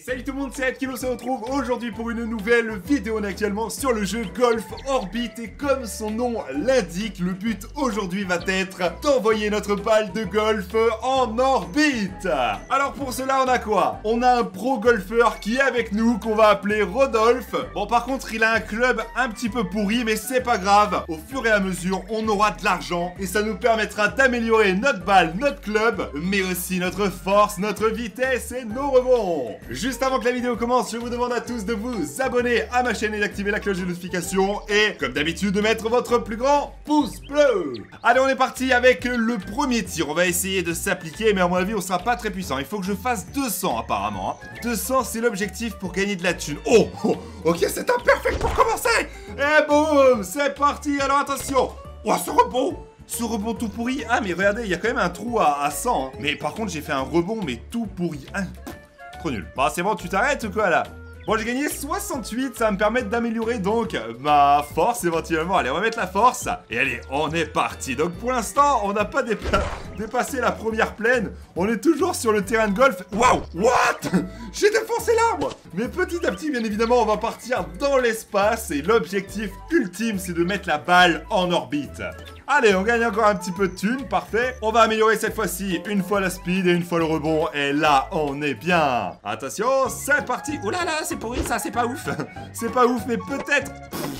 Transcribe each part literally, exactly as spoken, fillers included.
Salut tout le monde, c'est Ed qui se retrouve aujourd'hui pour une nouvelle vidéo. On est actuellement sur le jeu Golf Orbit et comme son nom l'indique, le but aujourd'hui va être d'envoyer notre balle de golf en orbite. Alors pour cela on a quoi? On a un pro golfeur qui est avec nous qu'on va appeler Rodolphe. Bon par contre il a un club un petit peu pourri mais c'est pas grave. Au fur et à mesure on aura de l'argent et ça nous permettra d'améliorer notre balle, notre club, mais aussi notre force, notre vitesse et nos rebonds. Juste avant que la vidéo commence, je vous demande à tous de vous abonner à ma chaîne et d'activer la cloche de notification et, comme d'habitude, de mettre votre plus grand pouce bleu. Allez, on est parti avec le premier tir. On va essayer de s'appliquer, mais à mon avis, on sera pas très puissant. Il faut que je fasse deux cents apparemment. deux cents, c'est l'objectif pour gagner de la thune. Oh, oh ok, c'est un perfect pour commencer. Et boum, c'est parti. Alors attention. Oh, ce rebond. Ce rebond tout pourri. Ah, mais regardez, il y a quand même un trou à, à cent. Hein. Mais par contre, j'ai fait un rebond, mais tout pourri. Hein. Trop nul. Bon, c'est bon, tu t'arrêtes ou quoi là? Bon, j'ai gagné soixante-huit, ça va me permettre d'améliorer donc ma force éventuellement. Allez, on va mettre la force. Et allez, on est parti. Donc pour l'instant, on n'a pas dépa dépassé la première plaine. On est toujours sur le terrain de golf. Waouh! What? J'ai défoncé l'arbre! Mais petit à petit, bien évidemment, on va partir dans l'espace. Et l'objectif ultime, c'est de mettre la balle en orbite. Allez, on gagne encore un petit peu de thunes, parfait. On va améliorer cette fois-ci une fois la speed et une fois le rebond. Et là, on est bien. Attention, c'est parti. Oh là là, c'est pourri ça, c'est pas ouf. C'est pas ouf, mais peut-être...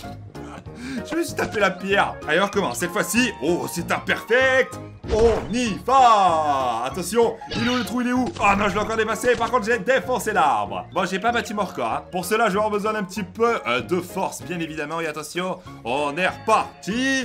Je me suis tapé la pierre. Allez, on recommence. Cette fois-ci, oh, c'est un perfect. On y va. Attention, il est où le trou, il est où? Oh non, je l'ai encore dépassé. Par contre, j'ai défoncé l'arbre. Bon, j'ai pas battu mon record. Hein. Pour cela, je vais avoir besoin d'un petit peu euh, de force, bien évidemment. Et attention, on est reparti.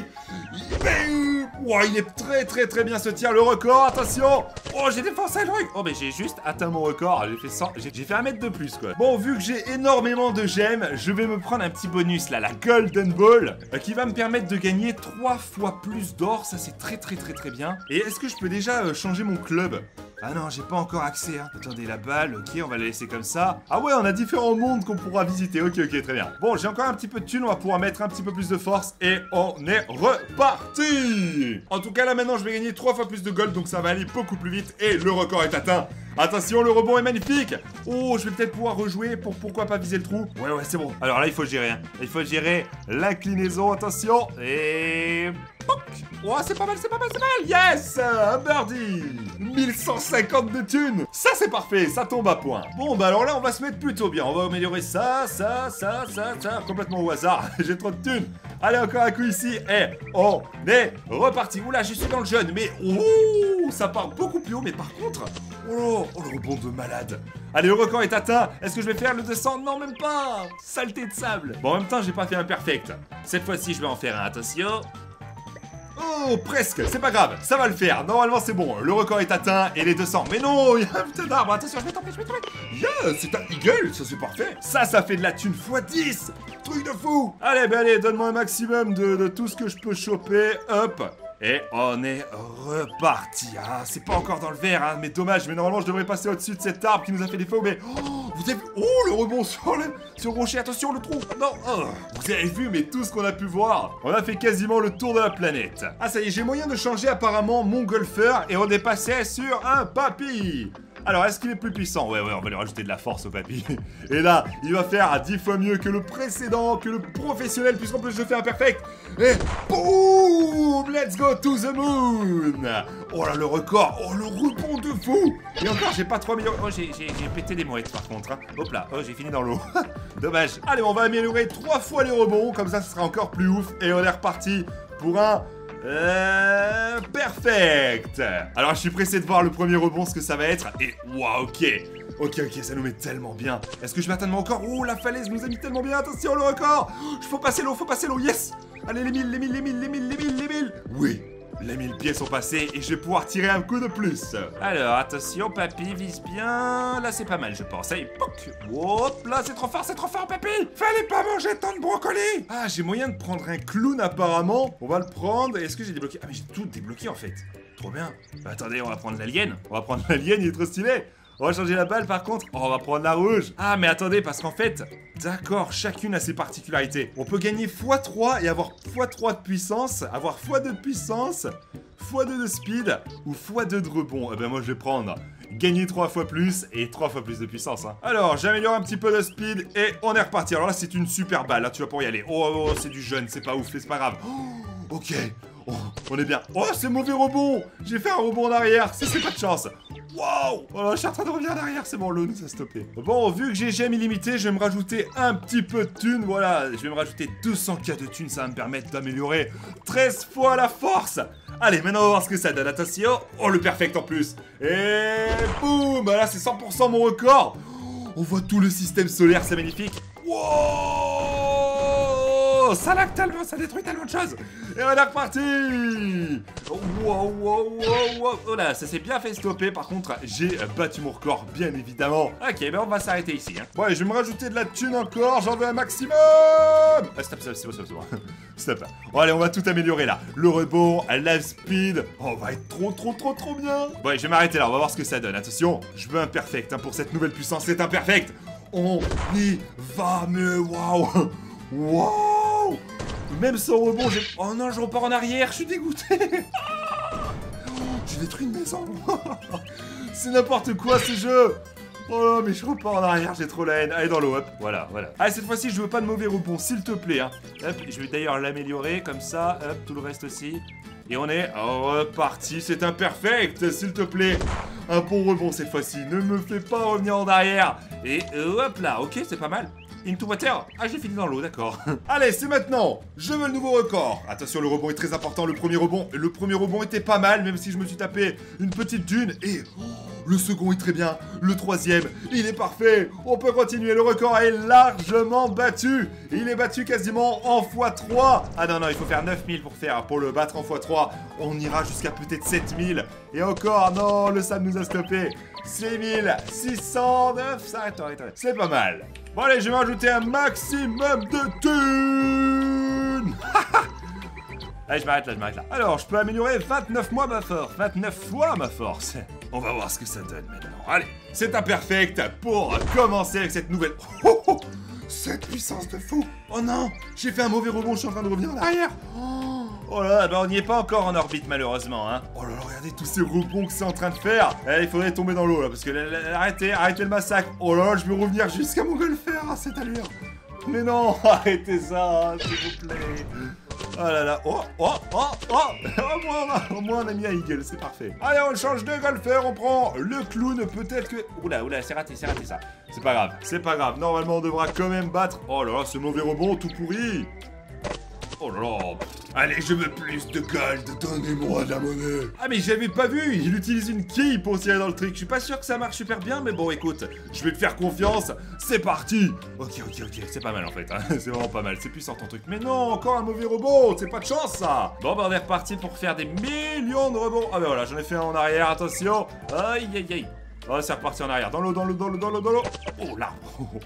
Oh, il est très très très bien ce tir, le record. Attention. Oh, j'ai défoncé le truc. Oh, mais j'ai juste atteint mon record. J'ai fait cent... J'ai fait un mètre de plus, quoi. Bon, vu que j'ai énormément de gemmes, je vais me prendre un petit bonus, là, la Golden Ball, euh, qui va me permettre de gagner trois fois plus d'or. Ça, c'est très très très très bien. Et est-ce que je peux déjà euh, changer mon club? Ah non, j'ai pas encore accès, hein. Attendez, la balle, ok, on va la laisser comme ça. Ah ouais, on a différents mondes qu'on pourra visiter. Ok, ok, très bien. Bon, j'ai encore un petit peu de thunes, on va pouvoir mettre un petit peu plus de force et on est reparti. En tout cas, là, maintenant, je vais gagner trois fois plus de gold, donc ça va aller beaucoup plus vite et le record est atteint. Attention, le rebond est magnifique. Oh, je vais peut-être pouvoir rejouer pour pourquoi pas viser le trou. Ouais, ouais, c'est bon. Alors là, il faut gérer, hein. Il faut gérer l'inclinaison, attention. Et... oh, c'est pas mal, c'est pas mal, c'est pas mal. Yes, un birdie. mille cent cinquante de thunes. Ça, c'est parfait, ça tombe à point. Bon, bah alors là, on va se mettre plutôt bien. On va améliorer ça, ça, ça, ça, ça, complètement au hasard. J'ai trop de thunes. Allez, encore un coup ici. Et on est reparti. Oula, je suis dans le jaune, mais... ouh, ça part beaucoup plus haut, mais par contre... oh, oh, le rebond de malade. Allez, le record est atteint. Est-ce que je vais faire le deux cents? Non, même pas. Saleté de sable. Bon, en même temps, j'ai pas fait un perfect. Cette fois-ci, je vais en faire un. Attention. Oh, presque, c'est pas grave, ça va le faire. Normalement, c'est bon, le record est atteint et les deux cents. Mais non, il y a un putain d'arbre. Attention, je vais tomber, je vais tomber. Yeah, c'est un eagle, ça c'est parfait. Ça, ça fait de la thune fois dix. Truc de fou. Allez, ben allez, donne-moi un maximum de, de tout ce que je peux choper. Hop. Et on est reparti. Ah, c'est pas encore dans le vert, hein, mais dommage. Mais normalement, je devrais passer au-dessus de cet arbre qui nous a fait défaut. Mais oh, vous avez vu? Oh, le rebond sur le, sur le rocher. Attention, le trou. Non. Oh, vous avez vu, mais tout ce qu'on a pu voir. On a fait quasiment le tour de la planète. Ah, ça y est, j'ai moyen de changer apparemment mon golfeur. Et on est passé sur un papy. Alors, est-ce qu'il est plus puissant? Ouais, ouais, on va lui rajouter de la force au papy. Et là, il va faire à dix fois mieux que le précédent, que le professionnel, puisqu'en plus je fais un perfect. Et boum, let's go to the moon. Oh là, le record. Oh, le rebond de fou. Et encore, j'ai pas trois millions. Oh, j'ai pété des mouettes par contre. Hein. Hop là, oh, j'ai fini dans l'eau. Dommage. Allez, on va améliorer trois fois les rebonds. Comme ça, ce sera encore plus ouf. Et on est reparti pour un... Euh, perfect. Alors je suis pressé de voir le premier rebond, ce que ça va être. Et waouh, ok. Ok, ok, ça nous met tellement bien. Est-ce que je vais atteindre mon record? Oh, la falaise nous a mis tellement bien. Attention, le record. Il faut passer l'eau, faut passer l'eau, yes. Allez, les mille, les mille, les mille, les mille, les mille, les mille. Oui, les mille pieds sont passés et je vais pouvoir tirer un coup de plus. Alors, attention, papy, vise bien. Là, c'est pas mal, je pense. Allez, poc. Hop, là, c'est trop fort, c'est trop fort, papy. Fallait pas manger tant de brocoli. Ah, j'ai moyen de prendre un clown, apparemment. On va le prendre. Est-ce que j'ai débloqué? Ah, mais j'ai tout débloqué, en fait. Trop bien. Bah, attendez, on va prendre l'alien. On va prendre l'alien, il est trop stylé. On va changer la balle par contre. Oh, on va prendre la rouge. Ah, mais attendez, parce qu'en fait, d'accord, chacune a ses particularités. On peut gagner fois trois et avoir fois trois de puissance, avoir fois deux de puissance, fois deux de speed ou fois deux de rebond. Eh ben moi je vais prendre gagner trois fois plus et trois fois plus de puissance. Hein. Alors, j'améliore un petit peu de speed et on est reparti. Alors là, c'est une super balle. Là, tu vas pouvoir y aller. Oh, oh, oh c'est du jeune, c'est pas ouf, mais c'est pas grave. Oh, ok. Oh, on est bien. Oh, c'est mauvais rebond. J'ai fait un rebond en arrière. Si c'est pas de chance. Waouh. Oh là, je suis en train de revenir en arrière. C'est bon, l'eau nous a stoppé. Bon, vu que j'ai gemme illimité, je vais me rajouter un petit peu de thunes. Voilà, je vais me rajouter deux cents K de thunes. Ça va me permettre d'améliorer treize fois la force. Allez, maintenant on va voir ce que ça donne. Attention. Oh, le perfect en plus. Et boum. Bah là, c'est cent pour cent mon record. On voit tout le système solaire. C'est magnifique. Wow. Ça lag tellement, ça détruit tellement de choses. Et on est reparti. Wow, wow, wow, wow. Oh là, ça s'est bien fait stopper. Par contre, j'ai battu mon record, bien évidemment. Ok, ben on va s'arrêter ici. Hein. Ouais, je vais me rajouter de la thune encore. J'en veux un maximum. Ah, stop, stop, c'est bon, c'est bon, c'est bon. Stop. Bon, allez, on va tout améliorer là. Le rebond, la speed. Oh, on va être trop, trop, trop, trop bien. Bon, allez, je vais m'arrêter là. On va voir ce que ça donne. Attention, je veux un perfect hein, pour cette nouvelle puissance. C'est un perfect. On y va, mais waouh. Waouh. Même sans rebond, j'ai... Oh non, je repars en arrière, je suis dégoûté. J'ai détruit une maison. C'est n'importe quoi ce jeu. Oh là, mais je repars en arrière, j'ai trop la haine. Allez, dans l'eau, hop, voilà, voilà. Allez, cette fois-ci, je veux pas de mauvais rebond, s'il te plaît. Hein. Hop, je vais d'ailleurs l'améliorer, comme ça, hop, tout le reste aussi. Et on est reparti, c'est imperfect, s'il te plaît. Un bon rebond cette fois-ci, ne me fais pas revenir en arrière. Et hop là, ok, c'est pas mal. Into water. Ah, j'ai fini dans l'eau, d'accord. Allez, c'est maintenant. Je veux le nouveau record. Attention, le rebond est très important. Le premier rebond, le premier rebond était pas mal, même si je me suis tapé une petite dune. Et oh, le second est très bien. Le troisième, il est parfait. On peut continuer. Le record est largement battu. Il est battu quasiment en fois trois. Ah non, non, il faut faire neuf mille pour faire, pour le battre en fois trois. On ira jusqu'à peut-être sept mille. Et encore, non, le sable nous a stoppé. six mille six cent neuf. Ça arrête, arrête, arrête. C'est pas mal. Bon allez, je vais rajouter un maximum de thunes. Allez, je m'arrête là, je m'arrête là. Alors, je peux améliorer vingt-neuf mois ma force. vingt-neuf fois ma force. On va voir ce que ça donne maintenant. Allez, c'est imperfect pour commencer avec cette nouvelle... Oh, oh, cette puissance de fou. Oh non, j'ai fait un mauvais rebond, je suis en train de revenir en arrière. Oh. Oh là là, bah on n'y est pas encore en orbite malheureusement hein. Oh là là, regardez tous ces rebonds que c'est en train de faire. Eh, il faudrait tomber dans l'eau là, parce que là, là, arrêtez, arrêtez le massacre. Oh là là, je vais revenir jusqu'à mon golfer à cette allure. Mais non, arrêtez ça, s'il vous plaît. Oh là là, oh, oh, oh, oh. Au moins, on a, au moins on a mis un eagle, c'est parfait. Allez, on change de golfeur, on prend le clown, peut-être que... Oula, oula, c'est raté, c'est raté ça. C'est pas grave, c'est pas grave, normalement on devra quand même battre... Oh là là, ce mauvais rebond tout pourri. Oh là là. Allez, je veux plus de gold, donnez-moi de la monnaie. Ah mais j'avais pas vu, il utilise une quille pour tirer dans le truc. Je suis pas sûr que ça marche super bien, mais bon écoute, je vais te faire confiance, c'est parti. Ok, ok, ok, c'est pas mal en fait, hein. C'est vraiment pas mal, c'est puissant ton truc. Mais non, encore un mauvais rebond, c'est pas de chance ça. Bon bah on est reparti pour faire des millions de rebonds. Ah bah voilà, j'en ai fait un en arrière, attention. Aïe aïe aïe. Oh, c'est reparti en arrière, dans l'eau, dans l'eau, dans l'eau, dans l'eau, dans l'eau. Oh là.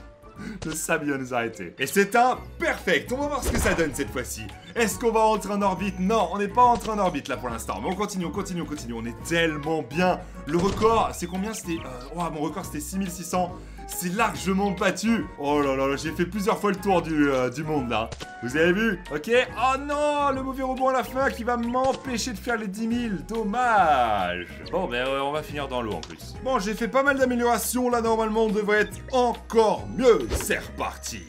Le sable vient nous arrêter. Et c'est un perfect. On va voir ce que ça donne cette fois-ci. Est-ce qu'on va rentrer en orbite? Non, on n'est pas rentré en orbite là pour l'instant. Mais on continue, on continue, on continue. On est tellement bien. Le record, c'est combien? C'était... Euh, oh, mon record, c'était six mille six cents. C'est largement battu. Oh là là là, j'ai fait plusieurs fois le tour du, euh, du monde là. Vous avez vu? Ok. Oh non, le mauvais rebond à la fin qui va m'empêcher de faire les dix mille. Dommage. Bon, ben euh, on va finir dans l'eau en plus. Bon, j'ai fait pas mal d'améliorations. Là, normalement, on devrait être encore mieux. C'est reparti.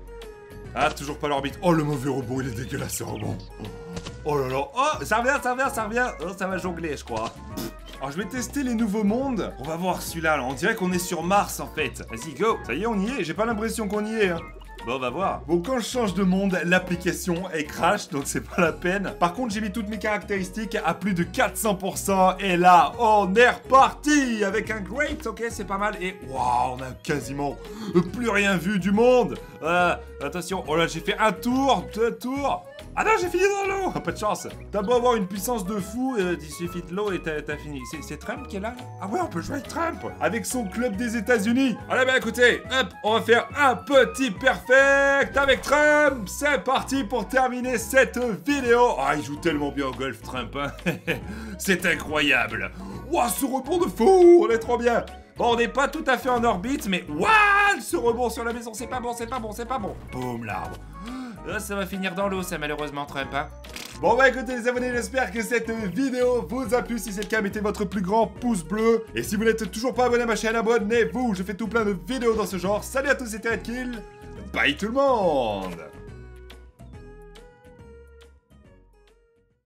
Ah, toujours pas l'orbite. Oh, le mauvais rebond, il est dégueulasse ce rebond. Oh là là. Oh, ça revient, ça revient, ça revient. Oh, ça va jongler, je crois. Alors je vais tester les nouveaux mondes. On va voir celui-là, là. On dirait qu'on est sur Mars en fait. Vas-y, go. Ça y est, on y est. J'ai pas l'impression qu'on y est, hein. Bon, on va voir. Bon, quand je change de monde, l'application, elle crash, donc c'est pas la peine. Par contre, j'ai mis toutes mes caractéristiques à plus de quatre cents pour cent. Et là, on est reparti avec un great. Ok, c'est pas mal. Et waouh, on a quasiment plus rien vu du monde. Euh, attention. Oh là, j'ai fait un tour, deux tours. Ah non, j'ai fini dans l'eau. Pas de chance. T'as beau avoir une puissance de fou, euh, il suffit de l'eau et t'as fini. C'est Trump qui est là? Ah ouais, on peut jouer avec Trump. Avec son club des États-Unis. Allez, bah écoutez, hop, on va faire un petit perfect avec Trump. C'est parti pour terminer cette vidéo. Ah, il joue tellement bien au golf, Trump. Hein. C'est incroyable. Waouh, ce rebond de fou. On est trop bien. Bon, on n'est pas tout à fait en orbite, mais waouh, ce rebond sur la maison, c'est pas bon, c'est pas bon, c'est pas bon. Boum, l'arbre. Oh, ça va finir dans l'eau, ça, malheureusement, Trump, hein. Bon bah écoutez les abonnés, j'espère que cette vidéo vous a plu. Si c'est le cas, mettez votre plus grand pouce bleu. Et si vous n'êtes toujours pas abonné à ma chaîne, abonnez-vous. Je fais tout plein de vidéos dans ce genre. Salut à tous, c'était Redkill. Bye tout le monde.